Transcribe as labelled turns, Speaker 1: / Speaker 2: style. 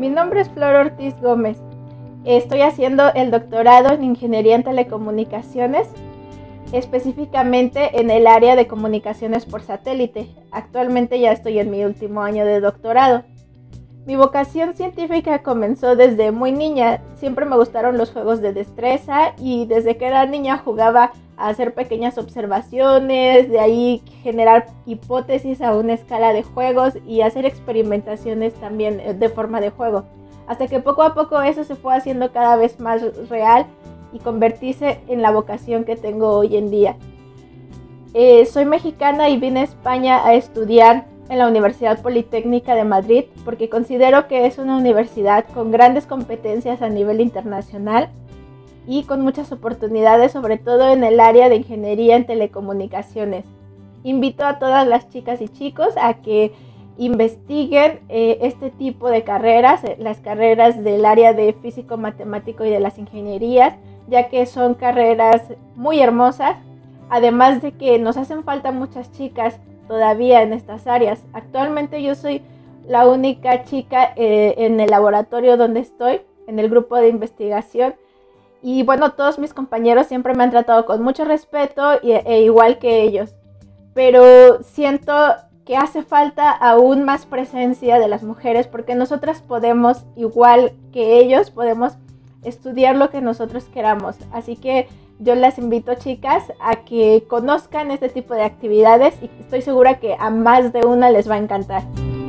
Speaker 1: Mi nombre es Flor Ortiz Gómez. Estoy haciendo el doctorado en Ingeniería en Telecomunicaciones, específicamente en el área de comunicaciones por satélite. Actualmente ya estoy en mi último año de doctorado. Mi vocación científica comenzó desde muy niña. Siempre me gustaron los juegos de destreza y desde que era niña jugaba a hacer pequeñas observaciones, de ahí generar hipótesis a una escala de juegos y hacer experimentaciones también de forma de juego. Hasta que poco a poco eso se fue haciendo cada vez más real y convertirse en la vocación que tengo hoy en día. Soy mexicana y vine a España a estudiar en la Universidad Politécnica de Madrid porque considero que es una universidad con grandes competencias a nivel internacional y con muchas oportunidades, sobre todo en el área de ingeniería en telecomunicaciones. Invito a todas las chicas y chicos a que investiguen este tipo de carreras, las carreras del área de físico, matemático y de las ingenierías, ya que son carreras muy hermosas, además de que nos hacen falta muchas chicas todavía en estas áreas. Actualmente yo soy la única chica en el laboratorio donde estoy, en el grupo de investigación, y bueno, todos mis compañeros siempre me han tratado con mucho respeto e igual que ellos, pero siento que hace falta aún más presencia de las mujeres porque nosotras podemos, igual que ellos, podemos estudiar lo que nosotros queramos. Así que yo las invito, chicas, a que conozcan este tipo de actividades y estoy segura que a más de una les va a encantar.